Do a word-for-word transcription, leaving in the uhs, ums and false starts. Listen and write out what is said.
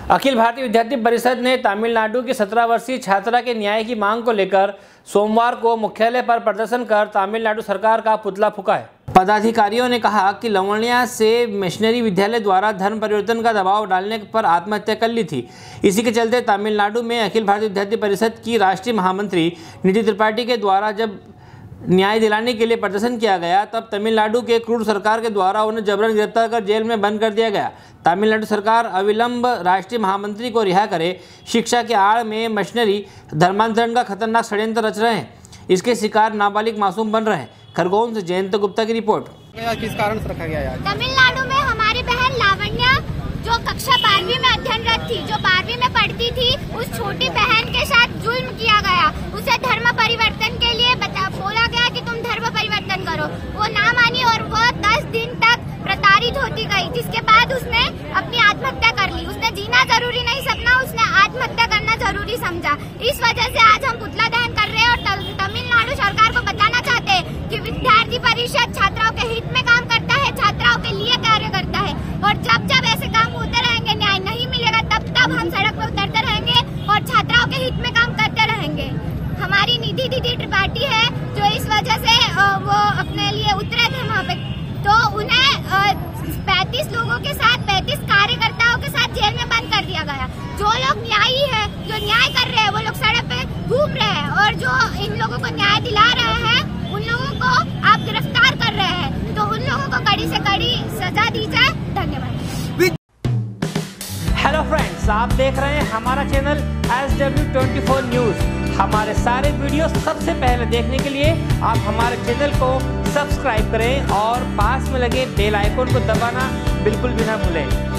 अखिल भारतीय विद्यार्थी परिषद ने तमिलनाडु की सत्रह वर्षीय छात्रा के न्याय की मांग को लेकर सोमवार को मुख्यालय पर प्रदर्शन कर तमिलनाडु सरकार का पुतला फूंका है। पदाधिकारियों ने कहा कि लवणिया से मिशनरी विद्यालय द्वारा धर्म परिवर्तन का दबाव डालने पर आत्महत्या कर ली थी। इसी के चलते तमिलनाडु में अखिल भारतीय विद्यार्थी परिषद की राष्ट्रीय महामंत्री निधि त्रिपाठी के द्वारा जब न्याय दिलाने के लिए प्रदर्शन किया गया, तब तमिलनाडु के क्रूर सरकार के द्वारा उन्हें जबरन गिरफ्तार कर जेल में बंद कर दिया गया। तमिलनाडु सरकार अविलंब राष्ट्रीय महामंत्री को रिहा करे। शिक्षा के आड़ में मिशनरी धर्मांतरण का खतरनाक षड्यंत्र रच रहे हैं। इसके शिकार नाबालिग मासूम बन रहे हैं। खरगोन से जयंत गुप्ता की रिपोर्ट। किस कारण से रखा गया? तमिलनाडु में हमारी बहन लावण्या जो कक्षा बारहवीं में अध्ययनरत थी, जो बारहवीं में पढ़ती थी, उस छोटी बहन के साथ जुल्म किया गया। उसे धर्म परिवर्तन के लिए बता बोला गया कि तुम धर्म परिवर्तन करो। वो ना मानी और वो दस दिन तक प्रताड़ित होती गई, जिसके बाद उसने अपनी आत्महत्या कर ली। उसने जीना जरूरी नहीं समझा, उसने आत्महत्या करना जरूरी समझा। इस वजह से आज हम पुतला दहन कर रहे हैं और तमिलनाडु सरकार को बताना चाहते हैं कि विद्यार्थी परिषद छात्राओं के हित में काम करता है, छात्राओं के लिए कार्य करता है। और जब जब ऐसे काम होते रहेंगे, न्याय नहीं मिलेगा, तब तब हम सड़क पर उतरते रहेंगे और छात्राओं के हित में काम करते रहेंगे। हमारी निधि दीदी त्रिपाठी है जो इस वजह से वो अपने लिए उतरे थे वहाँ पे, तो उन्हें पैंतीस लोगों के साथ पैंतीस कार्यकर्ताओं के साथ जेल में बंद कर दिया गया। जो लोग न्यायी है, जो न्याय कर रहे हैं, वो लोग सड़क पे घूम रहे हैं और जो इन लोगों को न्याय दिला रहे हैं, उन लोगों को आप गिरफ्तार कर रहे हैं, तो उन लोगों को कड़ी से कड़ी सजा दी जाए। धन्यवाद। हेलो फ्रेंड्स, आप देख रहे हैं हमारा channel S W twenty four news. हमारे सारे वीडियो सबसे पहले देखने के लिए आप हमारे चैनल को सब्सक्राइब करें और पास में लगे बेल आइकन को दबाना बिल्कुल भी ना भूलें।